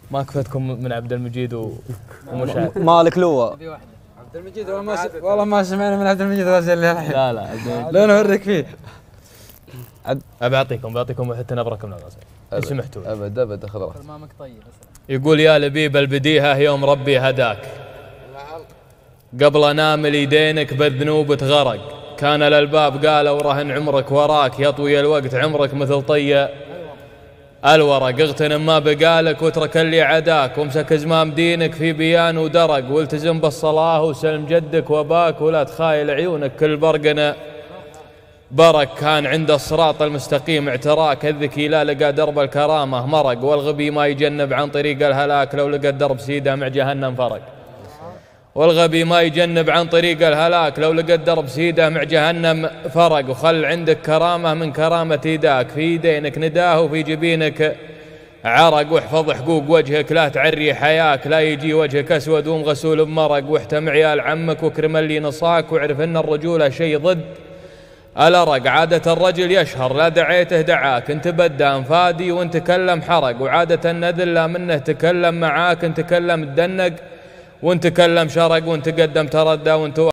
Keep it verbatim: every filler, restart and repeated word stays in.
ما كفتكم من عبد المجيد ومشاهد مالك لواء عبد المجيد والله ما والله ما سمعنا من عبد المجيد غزل الحين. لا لا لو نوريك فيه. ابى اعطيكم بعطيكم حتى نبرك من الغزل ان سمحتوا. ابد ابد خذ راحتك. برنامج طيب. يقول يا لبيب البديهه يوم ربي هداك قبل انام ليدينك بالذنوب تغرق كان للباب قالوا رهن عمرك وراك يطوي الوقت عمرك مثل طي الورق اغتنم ما بقالك واترك اللي عداك وامسك زمام دينك في بيان ودرق والتزم بالصلاه وسلم جدك وباك ولا تخايل عيونك كل برقنا برك كان عند الصراط المستقيم اعتراك الذكي لا لقى درب الكرامه مرق والغبي ما يجنب عن طريق الهلاك لو لقى الدرب سيده مع جهنم فرق والغبي ما يجنب عن طريق الهلاك لو لقى الدرب سيده مع جهنم فرق وخل عندك كرامه من كرامه يداك في يدينك نداه وفي جبينك عرق واحفظ حقوق وجهك لا تعري حياك لا يجي وجهك اسود ومغسول بمرق واحتم عيال عمك واكرم اللي نصاك واعرف ان الرجوله شيء ضد الارق عاده الرجل يشهر لا دعيته دعاك انت بدا انفادي وانت تكلم حرق وعاده النذل لا منه تكلم معاك انت تكلم تدنق وانت تكلم شرق وانت قدم تردى وانت